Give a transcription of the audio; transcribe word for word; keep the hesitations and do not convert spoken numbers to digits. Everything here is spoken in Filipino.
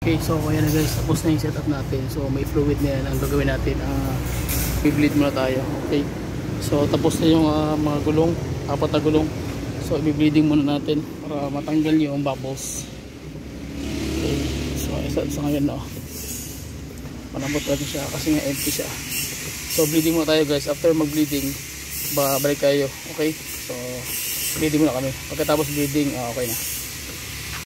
Okay, so ayan na guys, tapos na yung setup natin. So may fluid na yan. Ang gagawin natin, uh, i-bleed muna tayo. Okay, so tapos na yung uh, mga gulong, apat na gulong. So i-bleeding muna natin para matanggal yung bubbles. Okay, so isa sa ngayon no, malambot natin siya kasi nga empty siya. So bleeding muna tayo guys. After mag bleeding, babalik tayo. Okay, so bleeding muna kami. Pagkatapos bleeding, uh, okay na.